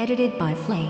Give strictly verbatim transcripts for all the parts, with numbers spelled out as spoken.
Edited by Fleii.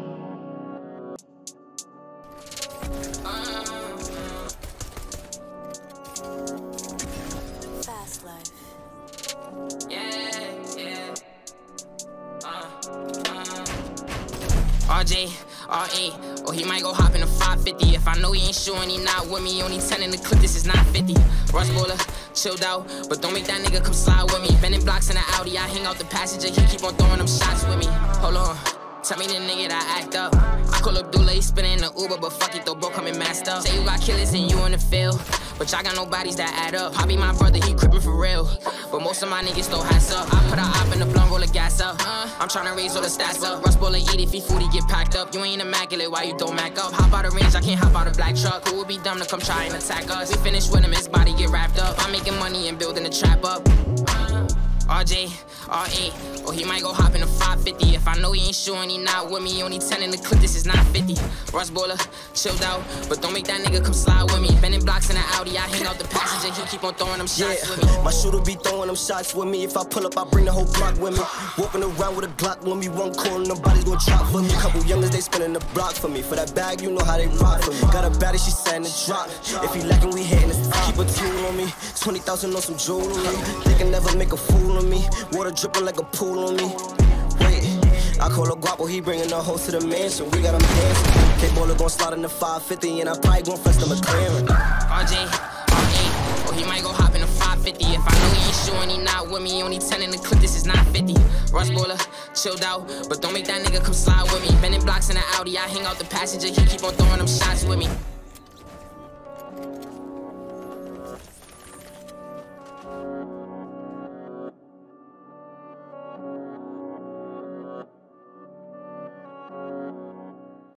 Fast life. Yeah, yeah. Uh, uh. R J, R A, or he might go hop in a five fifty. If I know he ain't sure and he not with me, only ten in the clip, this is not fifty. Rush bowler, chilled out, but don't make that nigga come slide with me. Bending blocks in the Audi, I hang out the passenger, he keep on throwing them shots with me. Hold on, tell me the nigga that act up. I call up Dula, he spinning the Uber, but fuck it though, bro, coming masked up. Say you got killers and you in the field, but y'all got no bodies that add up. Poppy my brother, he crippin' for real, but most of my niggas throw hats up. I put a op in the blunt, roll the gas up. uh, I'm tryna raise all the stats up. Rush bowl and eat if he food, he get packed up. You ain't immaculate, why you don't mac up? Hop out of range, I can't hop out of black truck. Who would be dumb to come try and attack us? We finish with him, his body get wrapped up. I'm making money and building the trap up. uh, R J, R A, or he might go hop in a five fifty. If I know he ain't sure and he not with me, only ten in the clip, this is not fifty. Rush bowler, chilled out, but don't make that nigga come slide with me. Bending blocks in the Audi, I hang out the passenger, he keep on throwing them shots yeah, with me. My shooter be throwing them shots with me. If I pull up, I bring the whole block with me. Walking around with a Glock with me, one call and nobody's gonna drop for me. Couple youngers, they spinning the block for me. For that bag, you know how they rock for me. Got a baddie, she saying to drop. If he lacking, we hitting the top. Keep a tool on me, twenty thousand on some jewelry. They can never make a fool of me. Water dripping like a pool on me. Wait, I call a guapo, he bringing the hoes to the mansion. We got him dancing. K-Baller gon' slide in the five fifty, and I probably gon' flex the McLaren. R J, R A, or he might go hop in a five fifty. If I know he ain't sure and he not with me, only ten in the clip, this is not fifty. Rush bowler, chilled out, but don't make that nigga come slide with me. Bending blocks in the Audi, I hang out the passenger, he keep on throwing them shots with me.